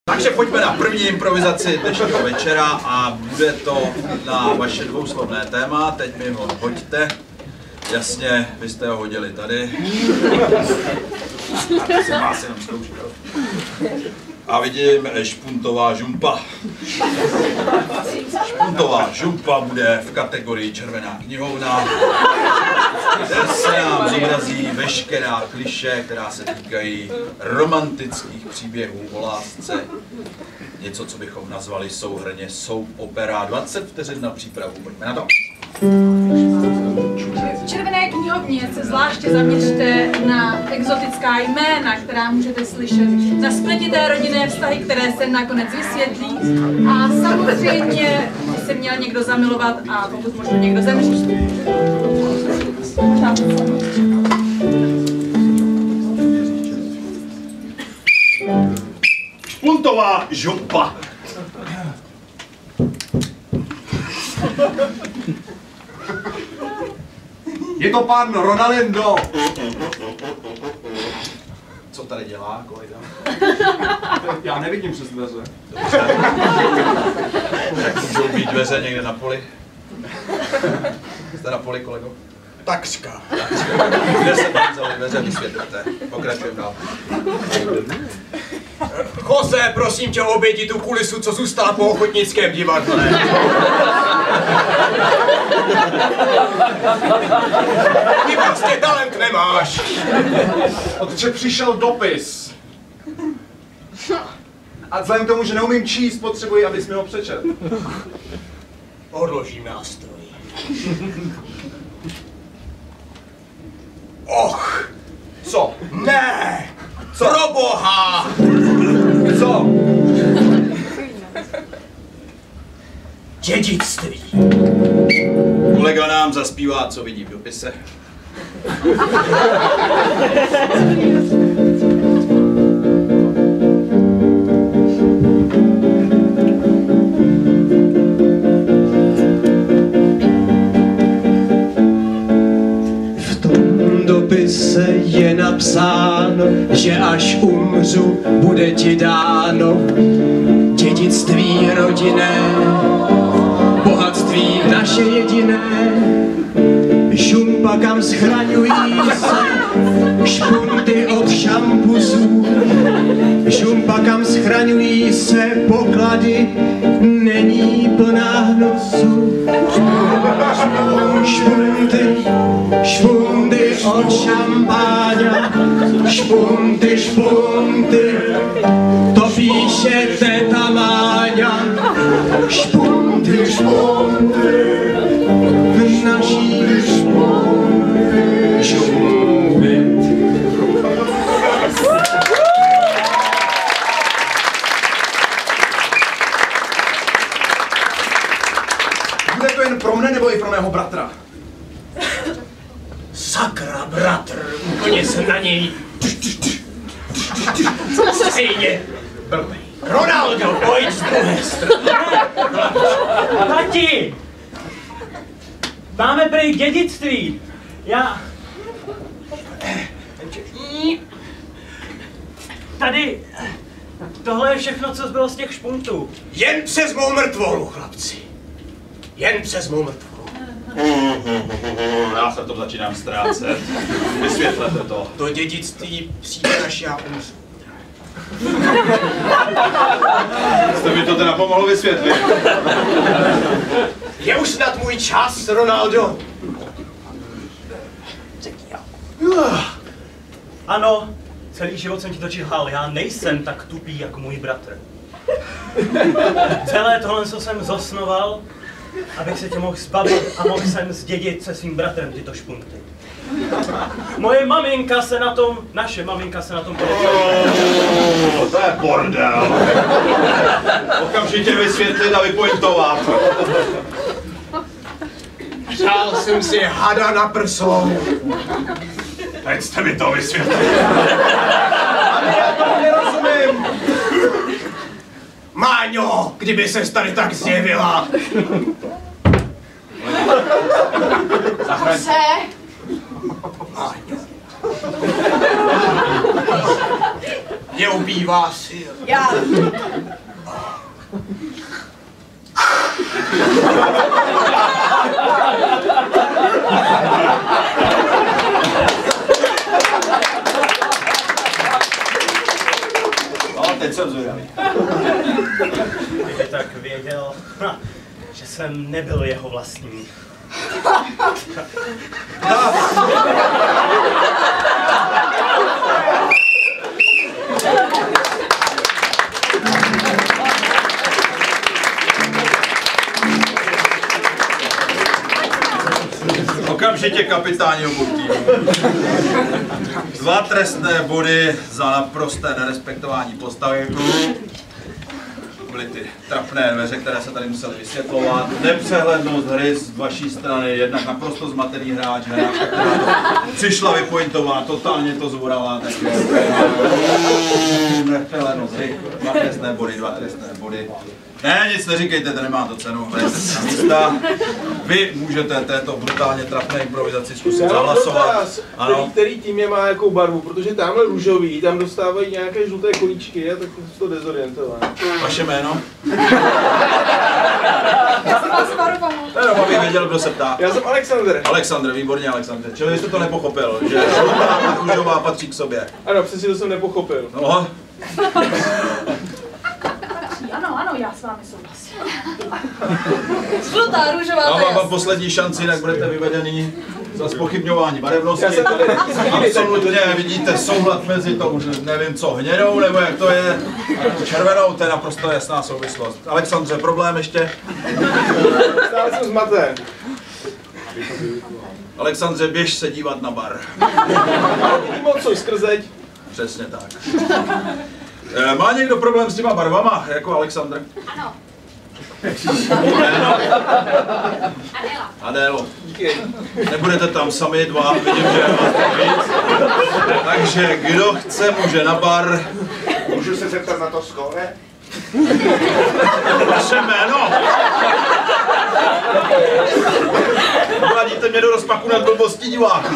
Takže pojďme na první improvizaci dnešního večera a bude to na vaše dvouslovné téma. Teď mi ho hoďte. Jasně, vy jste ho hodili tady. Já jsem vás jenom zkoušel. A vidím špuntová žumpa. Špuntová žumpa bude v kategorii Červená knihovna, kde se nám zobrazí veškerá klišé, která se týkají romantických příběhů o lásce. Něco, co bychom nazvali souhrnně soap opera. 20 vteřin na přípravu. Pojďme na to. V Červené knihovně se zvláště zaměřte na exotická jména, která můžete slyšet, na spletité rodinné vztahy, které se nakonec vysvětlí a samozřejmě by se měl někdo zamilovat a pokud možno někdo zemřít. Špuntová žumpa. Je to pan Ronalindo. Co tady dělá, kolega? Já nevidím přes dveře. Jak můžou být dveře někde na poli? Jste na poli, kolego? Takřka. Kde se tam vzali dveře, vysvětlete. Pokračujeme dál. Jose, prosím tě, oběti tu kulisu, co zůstala po ochotnickém divadle. Ty prostě talent nemáš. Protože přišel dopis. A vzhledem k tomu, že neumím číst, potřebuji, abys mi ho přečet. Odložím nástroj. Och! Co? Ne! Co? Proboha! Co? Dědictví. Kolega nám zaspívá, co vidí v dopise. dopise je napsáno, že až umřu, bude ti dáno dědictví rodinné, bohatství naše jediné. Žumpa, kam schraňují se špunty od šampusů, žumpa, kam schraňují se poklady, není plná hnosu. Špunty, špunty od šampáňa, špunty, špunty, to píše teta Máňa. Špunty, špunty, v naší žumpě. Bude to jen pro mne, nebo i pro mého bratra? Sakra, bratr, úplně se na něj stejně blbej. Ronaldo, pojď z druhé strany. Tati! Máme prý dědictví. Tady... Tohle je všechno, co zbylo z těch špuntů. Jen přes mou mrtvolu, chlapci. Jen přes mou mrtvolu. Já se to začínám ztrácet. Vysvětlete to. To dědictví přijde, až já umřu. Jste mi to teda pomohlo vysvětlit. Je už snad můj čas, Ronaldo. Ano, celý život jsem ti to čihal, já nejsem tak tupý jako můj bratr. Celé tohle, co jsem zosnoval, abych se tě mohl zbavit a mohl jsem zdědit se svým bratrem tyto špunty. Moje maminka se na tom, naše maminka se na tom podepsala. To je bordel. Okamžitě vysvětlit a vypointovat. Přál jsem si hada na prsou. Teď jste mi to vysvětlili. Ale já tomu nerozumím. Máňo, kdyby ses tady tak zjevila. Jose! Máňo. Mě ubývá sil. Já zvědavý. Kdyby tak věděl, že jsem nebyl jeho vlastním. Okamžitě kapitáni obou týmů. 2 trestné body za naprosté nerespektování postavy. Byly ty trapné dveře, které se tady musely vysvětlovat. Nepřehlednost hry z vaší strany, jednak naprosto zmatený hráč, hráčka, která to přišla vypointovat, totálně to zvorala, takže nepřehlednost hry, 2 trestné body. Ne, nic neříkejte, to nemá to cenu. Místa. Vy můžete této brutálně trapné improvizaci zkusit zahlasovat. Ano. Který tým je má jakou barvu, protože tamhle růžový, tam dostávají nějaké žluté kolíčky a tak to dezorientované. Vaše jméno? Já jsem vás varovala. Jenom abych věděl, kdo se ptá. Já jsem Alexander. Alexandr, výborně Alexandr. Čili jste to nepochopil, že žlutá a růžová patří k sobě. Ano, přesně to jsem nepochopil. No. Ano, já s vámi souhlasím. Žlutá, růžová, to je Dávám vám jasný. poslední šanci, jinak budete vyvedení za zpochybňování barevnosti. Já jsem tady Absolutně vidíte souhlad mezi to, už nevím co, hnědou, nebo jak to je, červenou, to je naprosto jasná souvislost. Alexandře, problém ještě? Stále jsem zmaten. Alexandře, běž se dívat na bar. Vidím odsud skrz zeď. Přesně tak. Má někdo problém s těma barvama, jako Alexandr? Ano. Adélo. Díky. Nebudete tam sami dva, vidím, že je vás víc. Takže kdo chce, může na bar. Můžu se zeptat na to skóre? Vaše jméno? Vladíte mě do rozpaku nad blbostí diváků.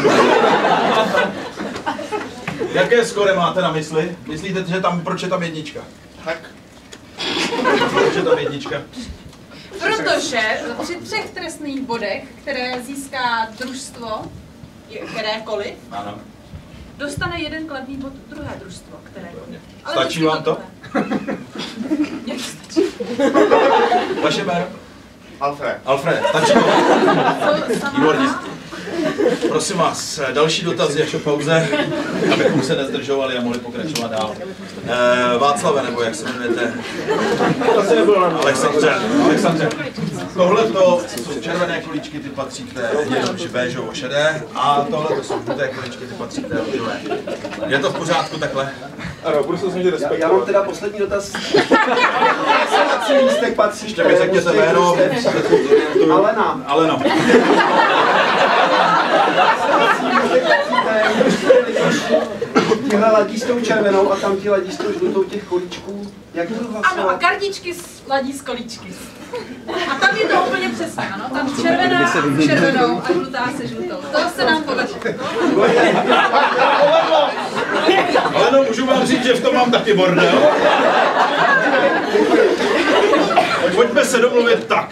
Jaké skóre máte na mysli? Myslíte, že tam, proč je tam jednička? Tak. Proč je tam jednička? Protože při 3 trestných bodech, které získá družstvo, kterékoliv, Ano. dostane 1 kladný bod druhé družstvo, kterékoliv. Ale Stačí vždycky vám to? Mně to stačí. Vaše jméno? Alfred. Alfred, stačí to? To sama Výborně. má. Prosím vás, další dotazy až o pauze, abychom se nezdržovali a mohli pokračovat dál. Václave, nebo jak se jmenujete? Asi nebylo na mě. Alexandře, tohle to jsou červené kolíčky, ty patří k té béžovo šedé, a tohle to jsou žluté kolíčky, ty patří k té růžové. Je to v pořádku takhle? Ano, budu se snažit Já respektovat. mám teda poslední dotaz. Jak se na celý lístek patří? Ještě mi řekněte jméno. Alena. Aleno. Tihle ladí s tou červenou a tam ti ladí s tou žlutou těch kolíčků. Jak budu Ano, a hlasovat? kartičky ladí z kolíčky. A tam je to úplně přesně, ano. Tam červená s červenou a žlutá se žlutou. To se nám povedlo. Ale no, můžu vám říct, že v tom mám taky bordel. Pojďme se domluvit tak.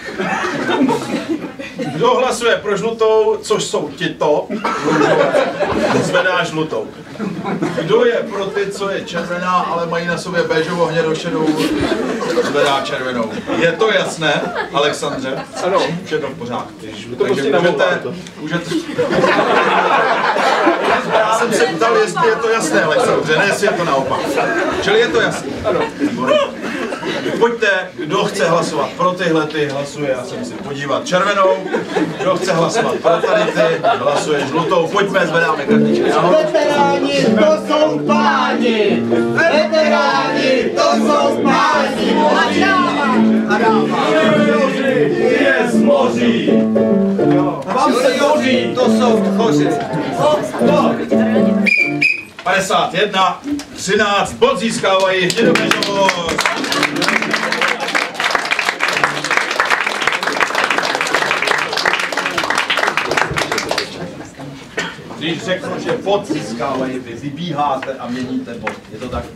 Kdo hlasuje pro žlutou, což jsou tito, zvedá žlutou. Kdo je pro ty, co je červená, ale mají na sobě béžovo hnědošedou, zvedá červenou. Je to jasné, Alexandře? Ano. Už je to v pořádku. To prostě navolá. Můžete... Já jsem se ptal, jestli je to jasné, Alexandře, ne, jestli je to naopak. Čili je to jasné. Ano. Pojďte, kdo chce hlasovat pro tyhle, ty hlasuje, já se musím podívat červenou. Kdo chce hlasovat pro tady ty, hlasuje žlutou. Pojďme, zvedáme kartičky. Veteráni, to jsou páni! Veteráni, to jsou páni! A dáma! Je z moří! Vám se hoří, to jsou choři! 51, 13, bod získávají hnědobéžovost. Když řeknu, že bod získávají, vy vybíháte a měníte bod. Je to tak?